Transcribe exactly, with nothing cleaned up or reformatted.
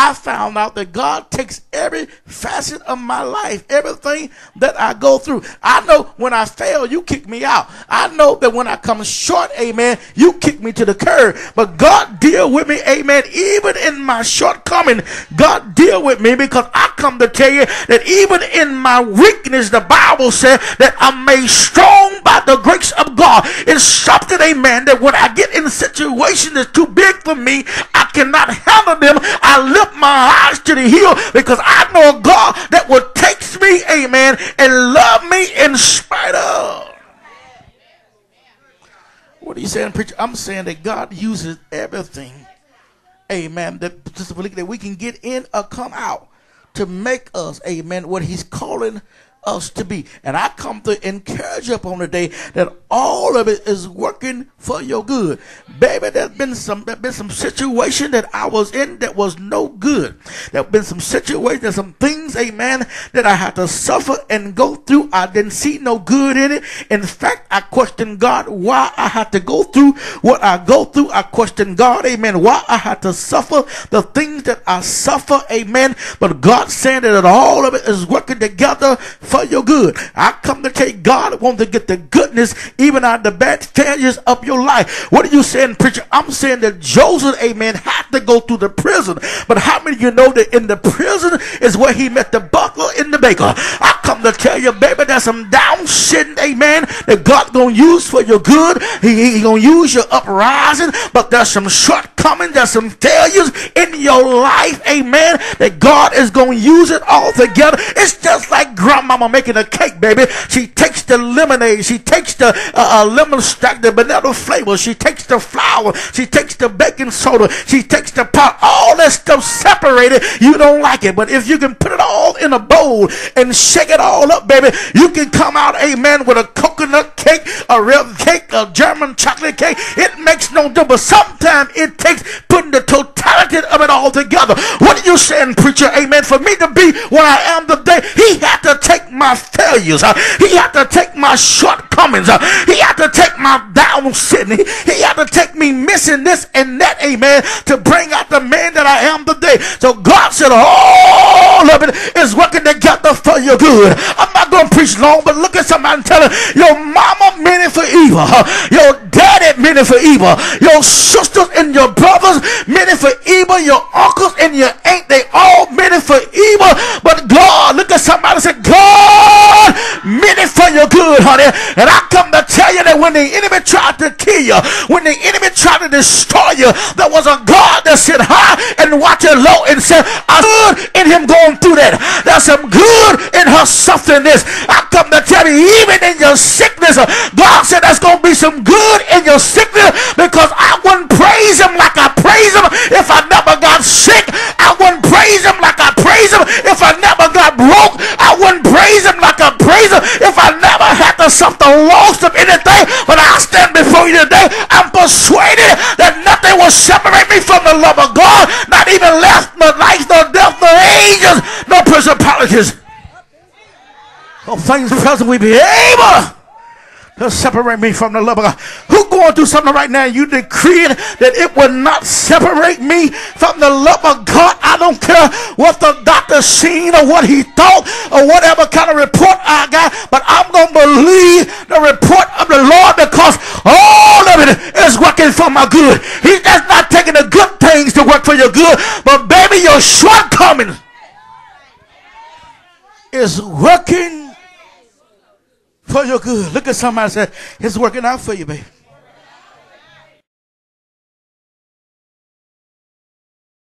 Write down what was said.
I found out that God takes every facet of my life, everything that I go through. I know when I fail, you kick me out. I know that when I come short, amen, you kick me to the curb. But God deal with me, amen, even in my shortcoming. God deal with me, because I come to tell you that even in my weakness, the Bible said that I'm made strong by the grace of God. It's something, amen, that when I get in a situation that's too big for me, I cannot handle them. I lift my eyes to the hill, because I know a God that will take me, amen, and love me in spite of. What are you saying, preacher? I'm saying that God uses everything, amen, that, that we can get in or come out to make us, amen, what he's calling us to be. And I come to encourage you upon today that all of it is working for your good. Baby, there's been some there's been some situation that I was in that was no good. There's been some situations, there's some things, amen, that I had to suffer and go through. I didn't see no good in it. In fact, I questioned God why I had to go through what I go through. I questioned God, amen, why I had to suffer the things that I suffer, amen. But God saying that all of it is working together for your good. I come to tell you, God wants to get the goodness even out of the bad failures of your life. What are you saying, preacher? I'm saying that Joseph, amen, had to go through the prison. But how many of you know that in the prison is where he met the butler and the baker? I come to tell you, baby, there's some down sitting, amen, that God gonna use for your good. He, he gonna use your uprising, but there's some shortcomings, there's some failures in your life, amen, that God is gonna use it all together. It's just like grandmama making a cake, baby. She takes the lemonade, she takes the uh, uh, lemon stack, the vanilla flavor, she takes the flour, she takes the baking soda, she takes the pot, all that stuff separated. You don't like it, but if you can put it all in a bowl and shake it all up, baby, you can come out, amen, with a coconut cake, a real cake, a German chocolate cake. It makes no difference, but sometimes it takes putting the totality of it all together. What are you saying, preacher? Amen. For me to be where I am today, he had to take my failures. Uh, he had to take my shortcomings. Uh, he had to take my down sitting. He, he had to take me missing this and that, amen, to bring out the man that I am today. So God said all of it is working together for your good. I'm not going to preach long, but look at somebody and tell her, your mama meant it for evil. Uh, your daddy meant it for evil. Your sisters and your brothers meant it for evil. Your uncles and your aunt, they all meant it for evil. But God, look at somebody and say, God meant it for your good, honey. And I come to tell you that when the enemy tried to kill you, when the enemy tried to destroy you, there was a God that sit high and watch it low and said, I good in him going through that. There's some good in her suffering this. I come to tell you, even in your sickness, God said there's going to be some good in your sickness, because I wouldn't praise him like I praise him if I never got sick. I wouldn't praise him like I praise him if I never got broke. I wouldn't praise him like I praise him if I never had to suffer loss of anything. But I stand before you today, I'm persuaded that nothing will separate me from the love of God, not even life, nor life, nor death, nor angels, nor principalities. Oh, things present we be able to separate me from the love of God. Who going through something right now? You decreeing that it will not separate me from the love of God. I don't care what the doctor seen or what he thought or whatever kind of report I got, but I'm going to believe the report of the Lord, because all of it is working for my good. He's just not taking the good things to work for your good, but baby, your shortcomings is working for your good. Look at somebody and say, it's working out for you, baby.